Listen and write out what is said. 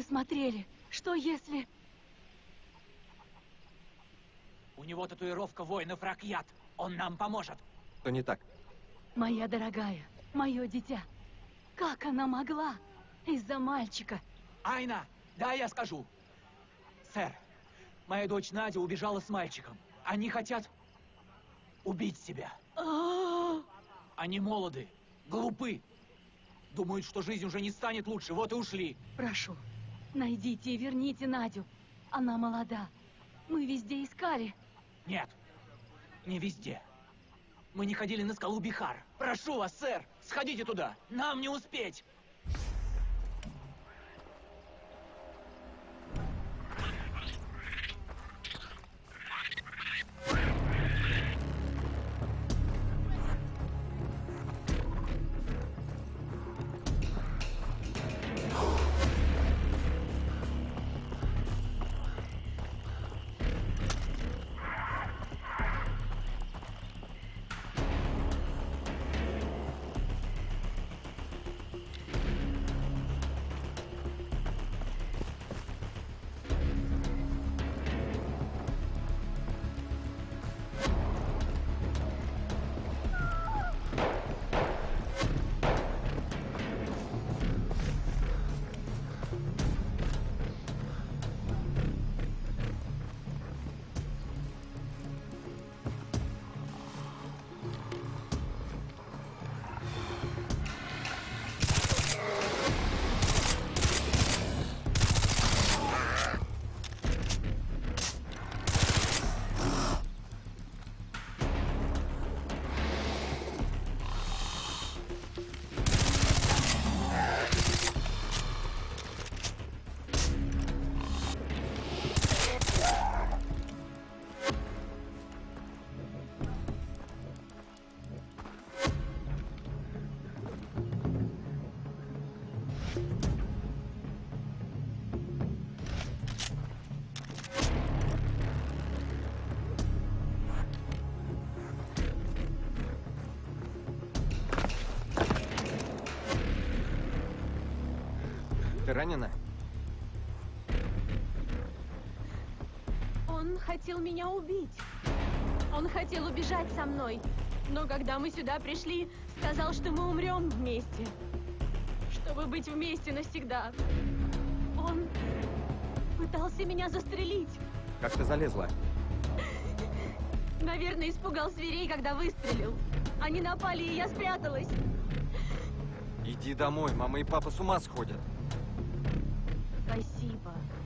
смотрели. Что если... У него татуировка воинов Ракьят. Он нам поможет. Что не так? Моя дорогая, мое дитя. Как она могла? Из-за мальчика. Айна, да, я скажу. Сэр, моя дочь Надя убежала с мальчиком. Они хотят убить себя. Они молоды, глупы. Думают, что жизнь уже не станет лучше, вот и ушли. Прошу, найдите и верните Надю. Она молода. Мы везде искали. Нет, не везде. Мы не ходили на скалу Бихар. Прошу вас, сэр, сходите туда. Нам не успеть. Ты ранена? Он хотел меня убить. Он хотел убежать со мной. Но когда мы сюда пришли, сказал, что мы умрем вместе. Чтобы быть вместе навсегда. Он пытался меня застрелить. Как ты залезла? Наверное, испугал зверей, когда выстрелил. Они напали, и я спряталась. Иди домой, мама и папа с ума сходят. Спасибо.